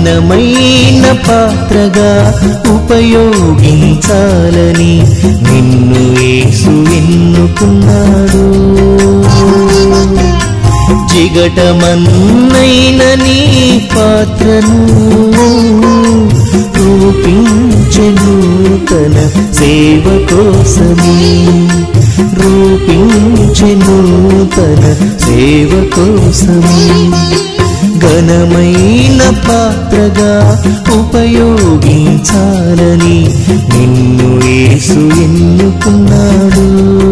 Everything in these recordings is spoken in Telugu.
ఘనమైన పాత్రగా ఉపయోగించాలని నిన్ను యేసు ఎన్నుకున్నాడు. జిగటమన్నైన నీ పాత్రను రూపించెను తన సేవ కోసమే, రూపించెను తన సేవ కోసమే. ఘనమైన పాత్రగా ఉపయోగించాలని నిన్ను యేసు ఎన్నుకున్నాడు,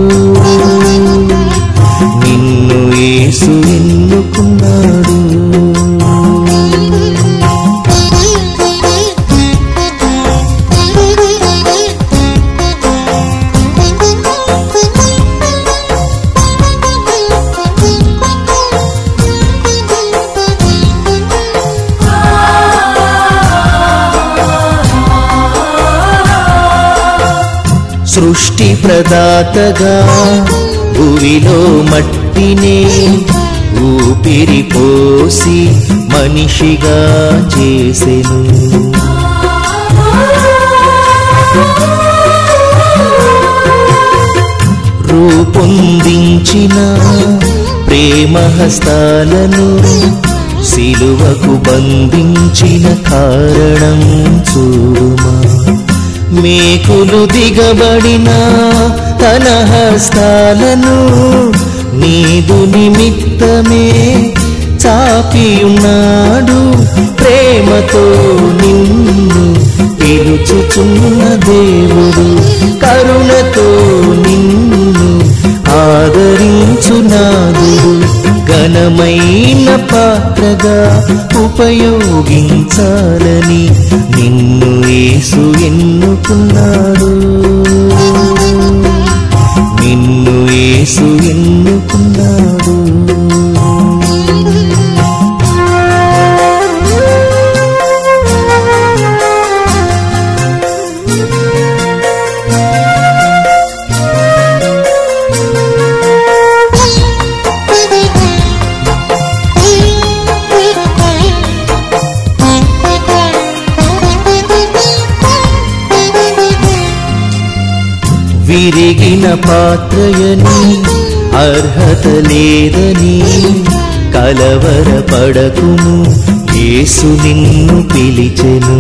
నిన్ను యేసు ఎన్నుకున్నాడు. సృష్టి ప్రదాతగా భూమిలో మట్టినే ఊపిరి పోసి మనిషిగా చేసెను. రూపొందించిన ప్రేమ హస్తాలను సిలువకు బంధించిన కారణం చూడుమా. మేకులు దిగబడిన తన హస్తాలను నీదు నిమిత్తమే చాపియున్నాడు. ప్రేమతో నిన్ను పిలుచుచున్న దేవుడు, కరుణతో నిన్ను ఆదరించునాదుడు. ఘనమైన పాత్రగా ఉపయోగించాలని నిన్ను యేసు ఎన్నుకున్నాడు, నిన్ను యేసు ఎన్నుకున్నాడు. విరిగిన పాత్రయని అర్హత లేదని కలవరపడకుము, యేసు నిన్ను పిలిచెను.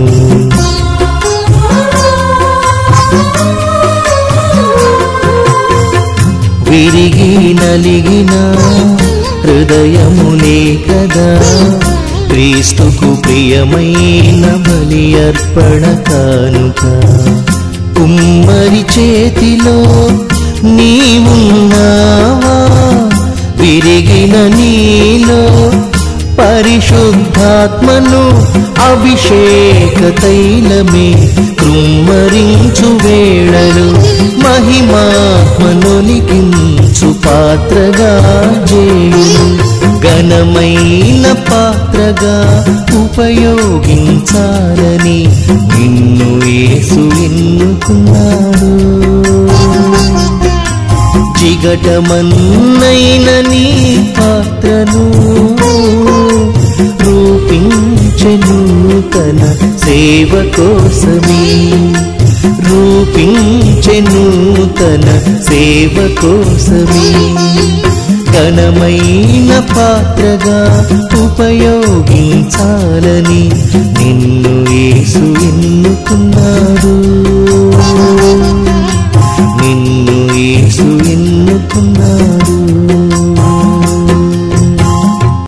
విరిగి నలిగిన హృదయములే కదా క్రీస్తుకు ప్రియమైన బలి అర్పణ కానుక. కుమ్మరి చేతిలో నీవున్నావా, విరిగిన నీలో పరిశుద్ధాత్మను అభిషేక తైలమే కృమ్మరించు వేళలు మహిమాత్మనొలికించు పాత్రగా చేయి. ఘనమైన పాత్రగా ఉపయోగించాలని నిన్ను యేసు ఎన్నుకున్నాడు. జిగటమన్నైన నీ పాత్రను రూపించెను తన సేవ కోసమే, రూపించెను తన సేవ కోసమే. ఘనమైన పాత్రగా ఉపయోగించాలని నిన్ను యేసు ఎన్నుకున్నాడు.